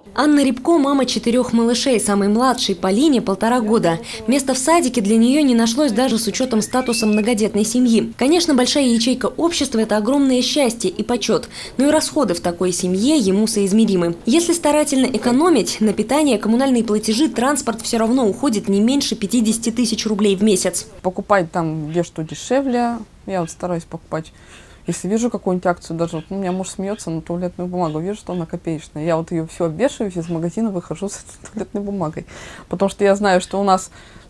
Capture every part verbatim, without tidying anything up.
Анна Рябко – мама четырех малышей, самой младшей Полине полтора года. Места в садике для нее не нашлось даже с учетом статуса многодетной семьи. Конечно, большая ячейка общества – это огромное счастье и почет, но и расходы в такой семье ему соизмеримы. Если старательно экономить, на питание, коммунальные платежи, транспорт все равно уходит не меньше пятидесяти тысяч рублей в месяц. Покупать там где что дешевле, я вот стараюсь покупать. Если вижу какую-нибудь акцию, даже вот, ну, у меня муж смеется на туалетную бумагу, вижу, что она копеечная. Я вот ее все обвешиваюсь, из магазина выхожу с этой туалетной бумагой. Потому что я знаю, что у нас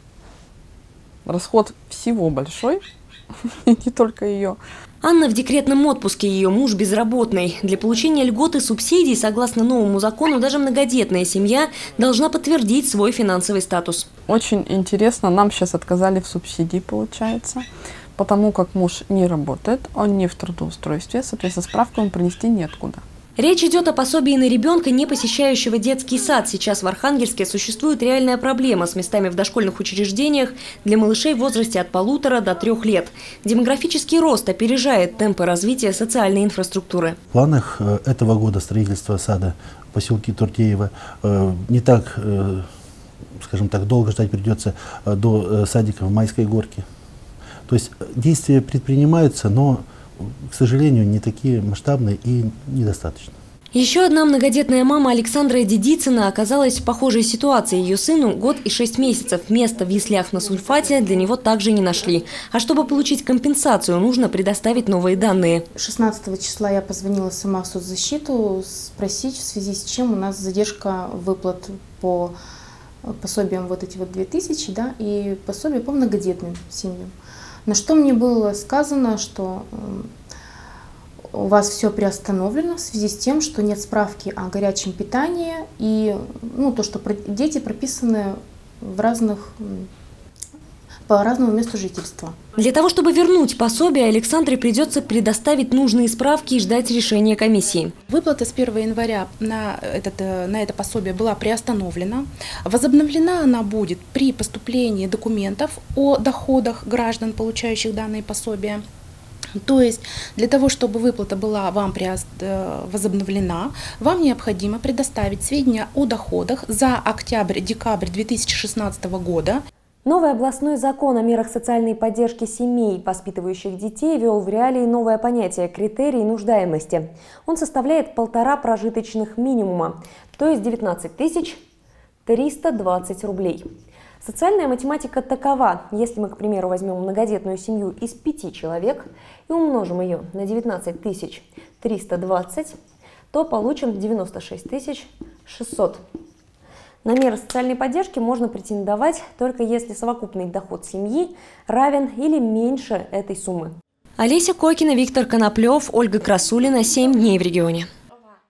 расход всего большой, не только ее. Анна в декретном отпуске, ее муж безработный. Для получения льгот и субсидий, согласно новому закону, даже многодетная семья должна подтвердить свой финансовый статус. Очень интересно, нам сейчас отказали в субсидии, получается. Потому как муж не работает, он не в трудоустройстве, соответственно, справку ему принести неоткуда. Речь идет о пособии на ребенка, не посещающего детский сад. Сейчас в Архангельске существует реальная проблема с местами в дошкольных учреждениях для малышей в возрасте от полутора до трех лет. Демографический рост опережает темпы развития социальной инфраструктуры. В планах этого года строительства сада в поселке Туртеево не так, скажем так, долго ждать придется до садика в Майской горке. То есть действия предпринимаются, но, к сожалению, не такие масштабные и недостаточно. Еще одна многодетная мама Александра Дедицына оказалась в похожей ситуации. Ее сыну год и шесть месяцев. Место в яслях на Сульфате для него также не нашли. А чтобы получить компенсацию, нужно предоставить новые данные. шестнадцатого числа я позвонила сама в соцзащиту спросить, в связи с чем у нас задержка выплат по пособиям вот эти вот две тысячи, да, и пособия по многодетным семьям. На что мне было сказано, что у вас все приостановлено в связи с тем, что нет справки о горячем питании и ну, то, что дети прописаны в разных, по разному месту жительства. Для того, чтобы вернуть пособие, Александре придется предоставить нужные справки и ждать решения комиссии. Выплата с первого января на, этот, на это пособие была приостановлена. Возобновлена она будет при поступлении документов о доходах граждан, получающих данные пособия. То есть для того, чтобы выплата была вам возобновлена, вам необходимо предоставить сведения о доходах за октябрь-декабрь две тысячи шестнадцатого года. Новый областной закон о мерах социальной поддержки семей, воспитывающих детей, ввел в реалии новое понятие – критерий нуждаемости. Он составляет полтора прожиточных минимума, то есть девятнадцать тысяч триста двадцать рублей. Социальная математика такова. Если мы, к примеру, возьмем многодетную семью из пяти человек и умножим ее на девятнадцать тысяч триста двадцать, то получим девяносто шесть тысяч шестьсот. На меры социальной поддержки можно претендовать только если совокупный доход семьи равен или меньше этой суммы. Олеся Кокина, Виктор Коноплев, Ольга Красулина. Семь дней в регионе.